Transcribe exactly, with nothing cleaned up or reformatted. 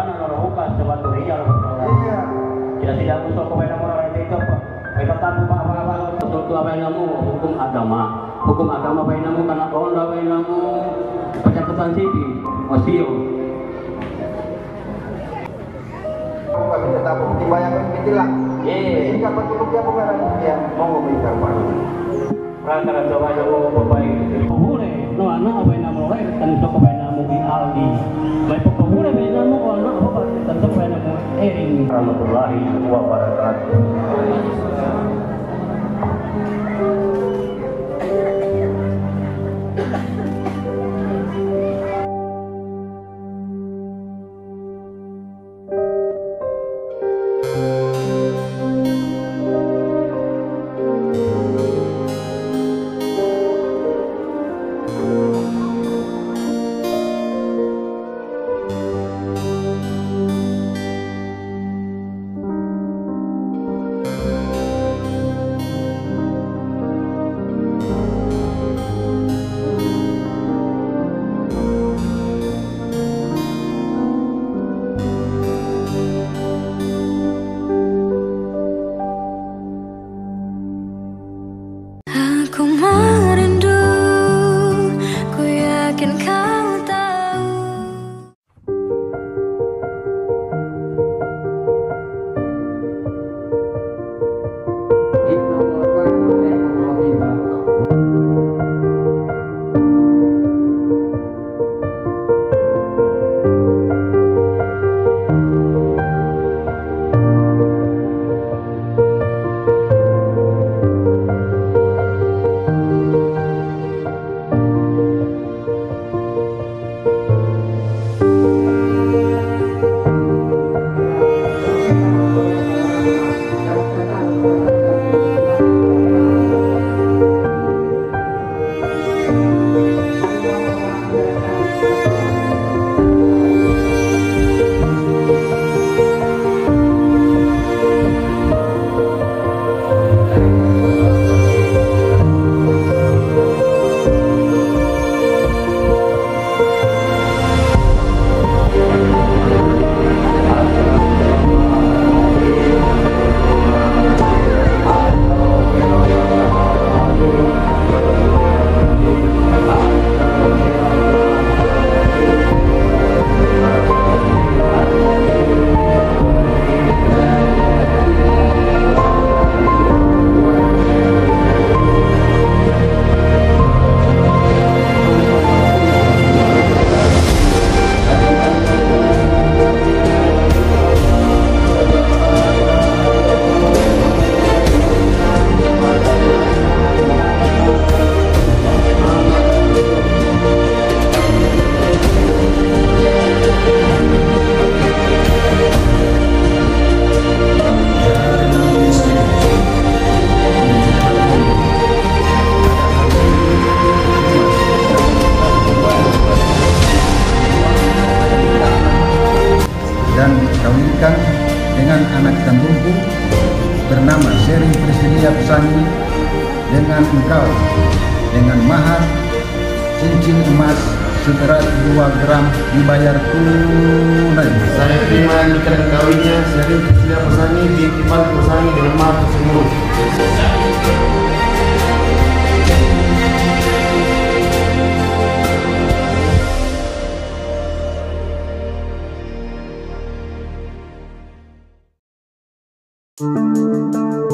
sana kalau bukan sebatu ria lah. Iya. Tidak tidak usul kepada orang itu apa? Kita tahu apa apa usul itu apa yang namu hukum agama. Hukum agama apa yang namu karena orang apa yang namu pencatatan sipil, osio. Kamu nggak bisa tahu dibayangkan gitu lah. Eh, Ini kapan dulu dia bukan dia mau ngomong kapan? rata coba yang mau berbaik. Boleh, no anak apa yang namu orang kan usul kepada namu di Aldi. Baik boleh apa yang namu kalau anak apa tentu kepada namu Ering. Warahmatullahi wabarakatuh. Aku merindu, ku yakin kau tahu. Dan dikawinkan dengan anak kandungku bernama Seri Priscilia Pesani dengan engkau dengan mahar cincin emas seberat dua gram dibayar tunai. Saya terima nikah dan kawinnya Seri Priscilia Pesani binti Malik Pesani dengan mahar tersebut. Thank you.